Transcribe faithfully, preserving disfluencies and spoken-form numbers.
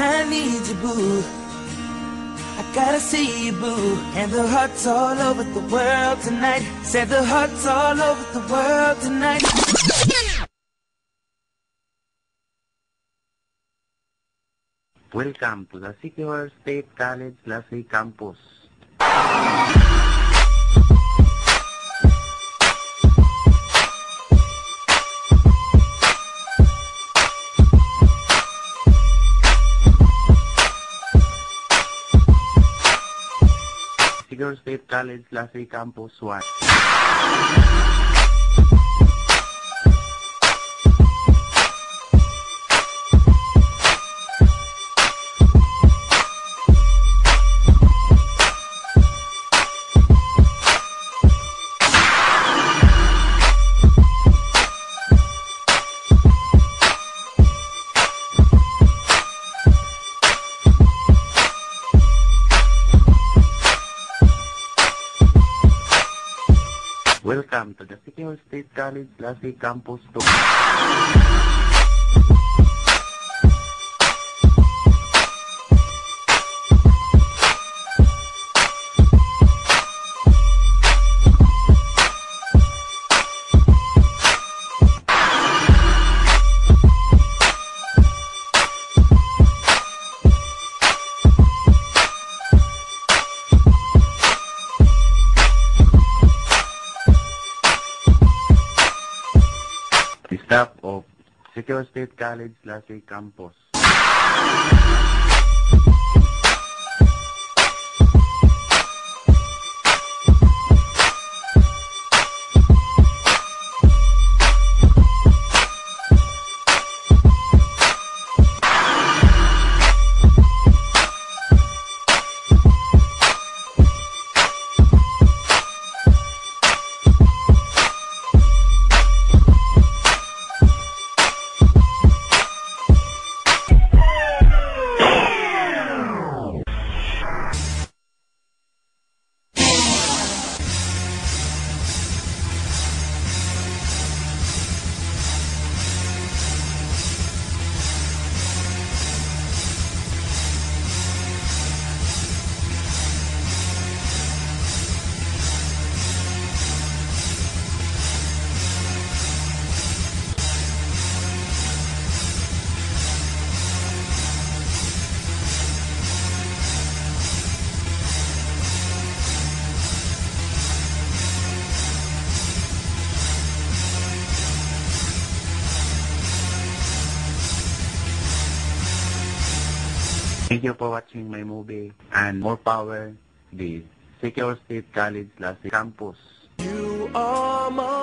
I need you, boo. I gotta see you, boo. And the hearts all over the world tonight. Said the hearts all over the world tonight. Welcome to the Siquijor State College Lasey campus. Siquijor State College Lasey campus one. Welcome to the Siquijor State College Lasey campus two. Staff of Siquijor State College Lasey campus. Thank you for watching my movie, and more power, the Siquijor State College Lasey campus. You are my